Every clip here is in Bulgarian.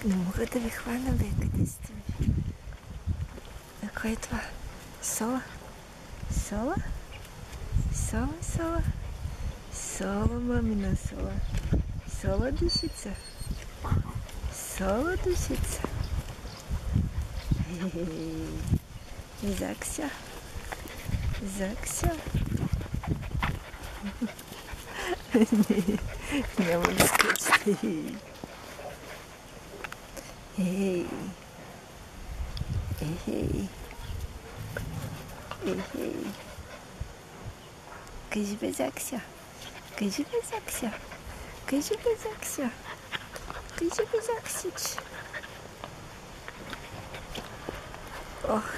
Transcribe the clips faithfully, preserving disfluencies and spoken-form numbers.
Не мога да ви хвана, бе, къде сте ви? А кой е това? Сола? Сола? Сола, сола? Сола, мамина сола. Сола, душица. Сола, душица. Закся. Закся. Не, няма да скочите. Ей. Ей. Ей. Кажи бе, Закся. Кажи бе, Закся. Кажи бе, Закся. Кажи бе, Заксич. Ох.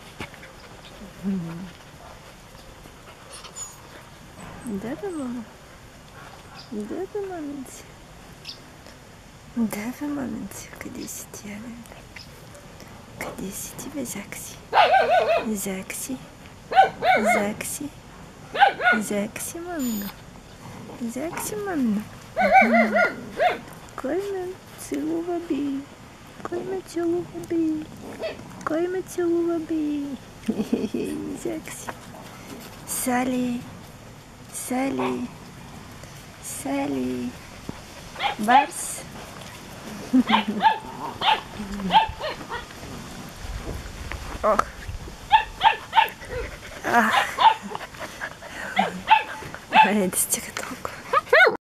Да, бе, мама. Да, бе, маменце. Да, бе, маменце. Къде си ти, Ален? Къде си ти, бе, Закси? Закси. Закси. Закси, мамина. Закси, мамина. Кой ме целува, би? Кой ме целува, би? Кой ме целува, би? Закси. Сали. Сали. Сали. Барс. Ох. Ах. Айде, стига